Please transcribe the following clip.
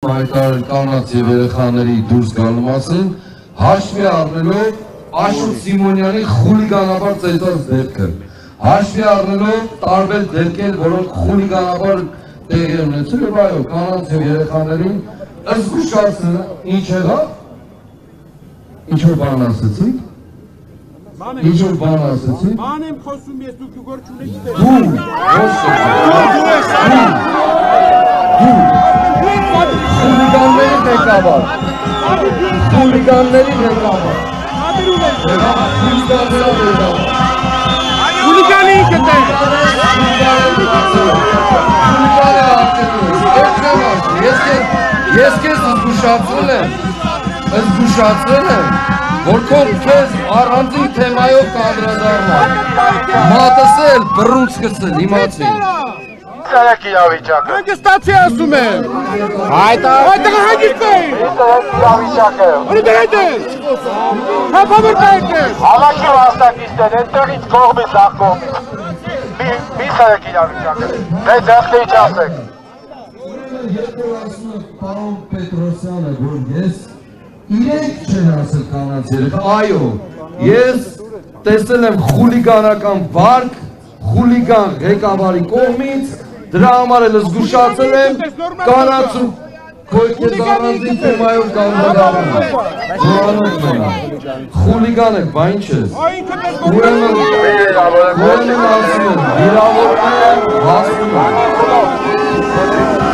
պայքար կանանց եւ երեխաների դուրս գալու մասին հաշվի առնելով Աշոտ Սիմոնյանի խուլիգանաբար ծեծած դեպքը հաշվի առնելով տարբեր դեպքեր, որոնք խուլիգանաբար տեղի ունեցել եւ այո, կանանց եւ երեխաներին զգուշացնելը ինչ եղավ? Ինչ որ բան ասեցիք? Ինչ որ բան ասեցիք? Բան եմ խոսում ես դուք գոր չունեք դեր։ Խուլիգանների ղեկավար։ Խուլիգանների ղեկավար։ Խուլիգանի կտե։ Ես քեզ զգուշացրել եմ, որ քեզ առանձին թեմայով կանդրադառնալ։ Մատս էլ բռունց գցել, իմացի։ Սարակ իրավիճակը։ Հանգստացի ասում եմ։ Այդա հանգիստ է։ Իրավիճակը։ Ուրի դրայդ է։ Հապամր կայք է։ Հալակի վաստակիստեր, ենտեղից կողմից, աղ կողմից։ Մի սարակ իրավիճակը։ Դե ձեղքեի չասեք։ Եթե ասում է պարոն Պետրոսյանը, որ ես իրենք չեն ասել կանանց երեխա, այո, ես տեսել եմ խուլիգանական վարք, խուլիգան ղեկավարի կողմից, դրա համար էլ զգուշացել եմ կանանց ու քոյքեզ առանձին թեմայով կանդրադառնում եմ, խուլիգան եք, բա ինչ ես, ուրեմն ասում եմ, վիրավորում եմ, հասնում եմ,